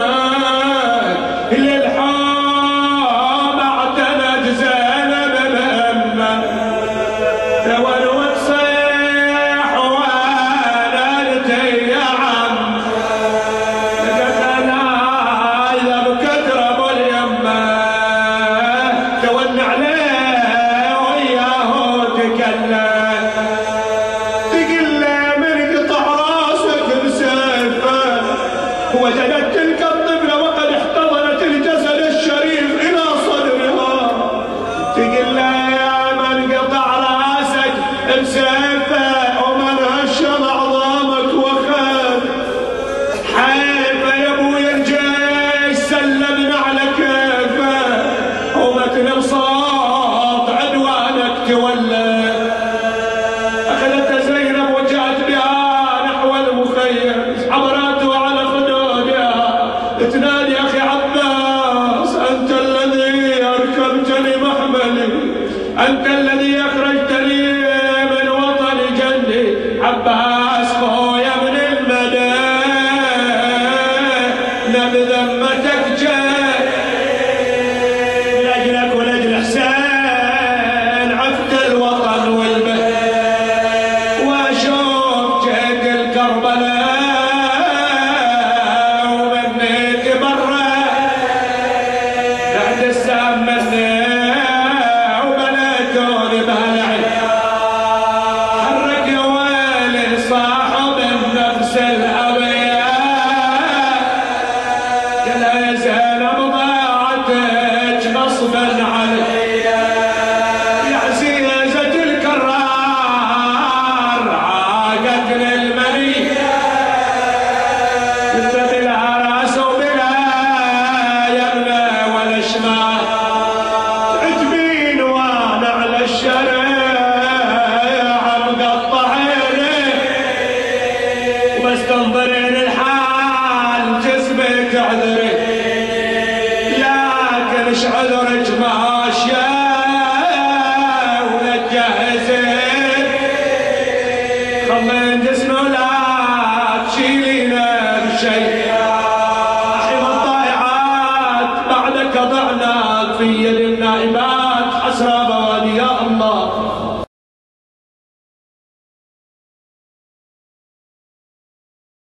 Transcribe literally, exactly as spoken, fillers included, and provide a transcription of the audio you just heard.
وجدت تلك الطفلة وقد احتضنت الجسد الشريف إلى صدرها، تقول له يا من قطع راسك بسيفه ومن هشم عظامك وخاف، حيفه يا ابوي الجيش سلمنا على كيفه ومتن بصوت عدوانك تولى. أخذتها زينب وجاءت بها نحو المخيم، عبرته على تنادي أخي عباس أنت الذي أركبتني محملي، أنت الذي أخرجتني من وطن جندي. عباس خويا من المدينة بذمتك جاي لأجلك ولأجل حسين عفت الوطن والبلد وأشوف جد الكربلاء تنظرين الحال جسمي تعذري، لكن ايش عذرك ماشيه